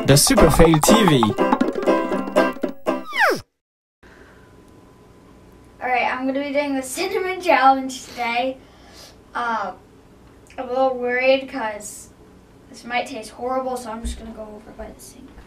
The Super Fail TV. Alright, I'm going to be doing the cinnamon challenge today. I'm a little worried because this might taste horrible, so I'm just going to go over by the sink.